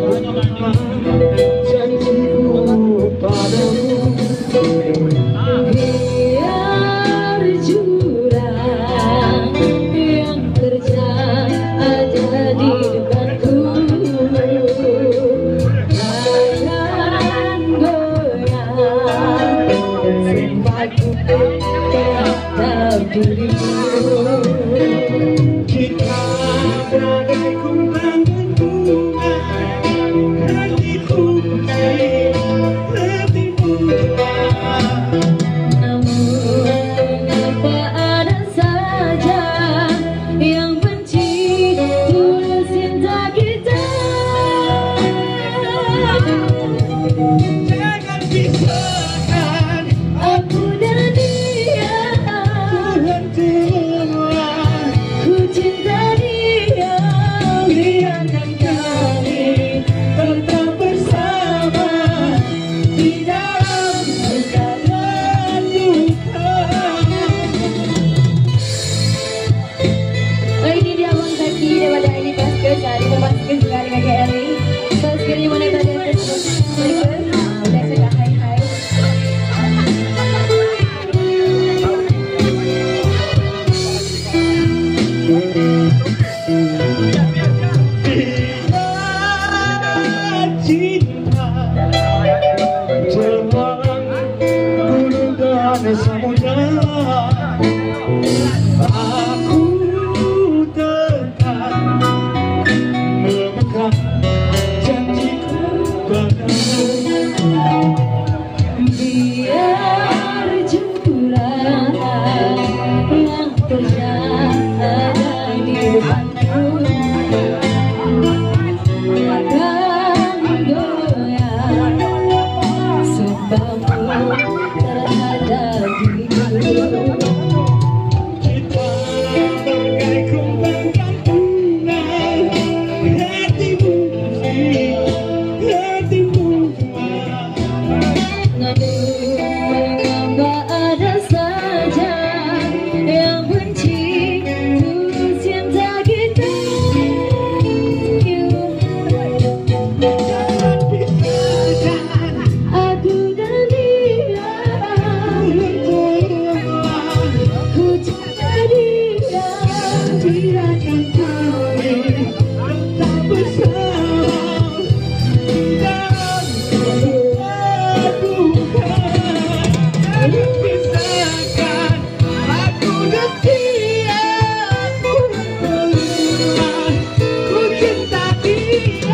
janjiku padamu, biar jurang yang terjang ada di depanku, akan goyang sampai ku tetap dirimu. Kita bagai kumbang bunga, hatiku hatimu. Namun mengapa ada saja yang benci tulus cinta kita. Jangan pisahkan aku dan dia. Ku cinta dia, biarkan kami tetap bersama di dalam suka dan duka. Oh, ini dia Bang Zaki daripada ini Paskes. Ini Paskes juga dengan KRI. Paskes di mana tadi ada Paskes? Udah saya hai-hai. Cinta terbang gunung dan samudra, aku tetap memegang janjiku padamu, biar jurang yang terjang ada di depanku, akan goyang sumpahmu terhadap diriku. Kita bagai kumbang dan bunga, hatimu hatimu. Namun mengapa ada saja yang benci tulus cinta kita. Jangan pisahkan aku dan dia. Ku cinta dia, biarkan kami tetap bersama dalam suka duka. Jangan pisahkan aku dan dia. Ku cinta dia,